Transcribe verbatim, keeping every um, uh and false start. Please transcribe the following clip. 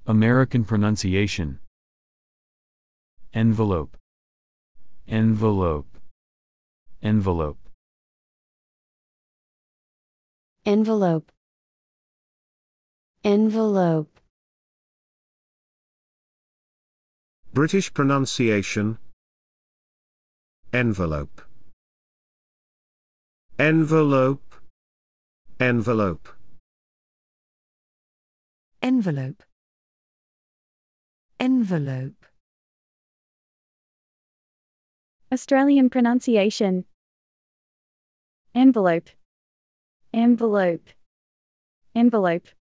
American pronunciation. Envelope. Envelope. Envelope. Envelope. Envelope. British pronunciation. Envelope. Envelope. Envelope. Envelope. Envelope. Australian pronunciation. Envelope. Envelope. Envelope.